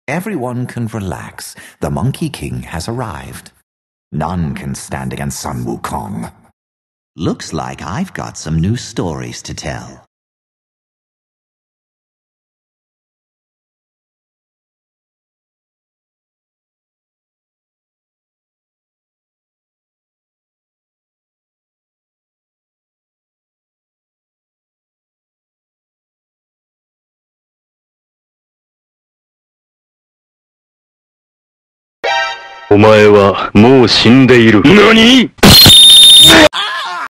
Everyone can relax. The Monkey King has arrived. None can stand against Sun Wukong. Looks like I've got some new stories to tell. Omae wa mou shinde iru. NANI?!